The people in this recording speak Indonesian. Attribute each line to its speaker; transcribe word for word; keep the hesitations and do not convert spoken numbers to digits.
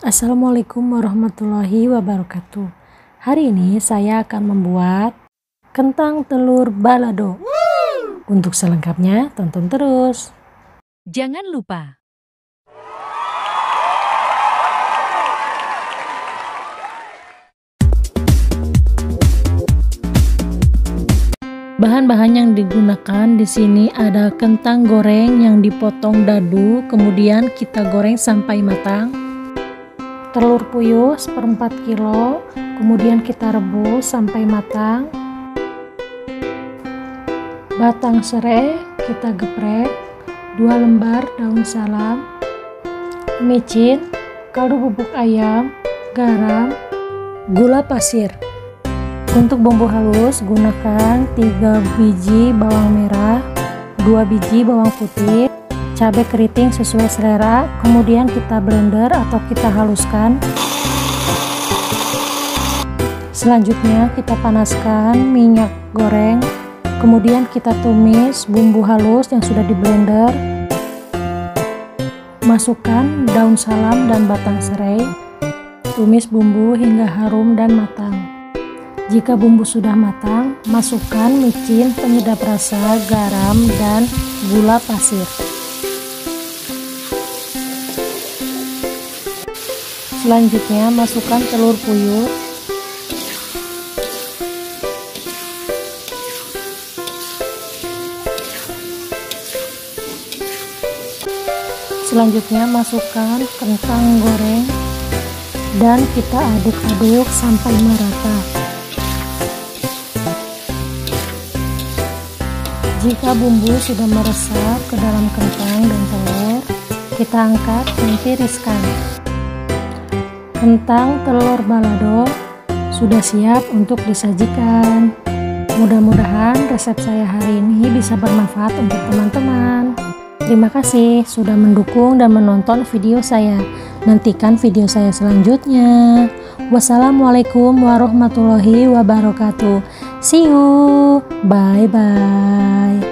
Speaker 1: Assalamualaikum warahmatullahi wabarakatuh. Hari ini saya akan membuat kentang telur balado. Untuk selengkapnya tonton terus.
Speaker 2: Jangan lupa
Speaker 1: bahan-bahan yang digunakan di sini ada kentang goreng yang dipotong dadu, kemudian kita goreng sampai matang. Telur puyuh seperempat kilo, kemudian kita rebus sampai matang. Batang serai kita geprek, dua lembar daun salam, micin, kaldu bubuk ayam, garam, gula pasir. Untuk bumbu halus gunakan tiga biji bawang merah, dua biji bawang putih, cabai keriting sesuai selera, kemudian kita blender atau kita haluskan. Selanjutnya kita panaskan minyak goreng, kemudian kita tumis bumbu halus yang sudah di blender. Masukkan daun salam dan batang serai, tumis bumbu hingga harum dan matang. Jika bumbu sudah matang, masukkan micin, penyedap rasa, garam, dan gula pasir. Selanjutnya masukkan telur puyuh. Selanjutnya masukkan kentang goreng dan kita aduk-aduk sampai merata. Jika bumbu sudah meresap ke dalam kentang dan telur, kita angkat dan tiriskan. Kentang telur balado sudah siap untuk disajikan. Mudah-mudahan resep saya hari ini bisa bermanfaat untuk teman-teman. Terima kasih sudah mendukung dan menonton video saya. Nantikan video saya selanjutnya. Wassalamualaikum warahmatullahi wabarakatuh. See you. Bye bye.